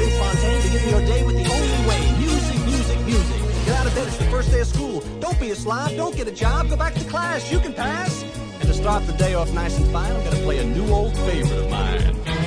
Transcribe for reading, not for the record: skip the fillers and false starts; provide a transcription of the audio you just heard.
Stay spontaneous, begin your day with the only way. Music, music, music. Get out of bed, it's the first day of school. Don't be a slob, don't get a job, go back to class, you can pass. And to start the day off nice and fine, I'm gonna play a new old favorite of mine.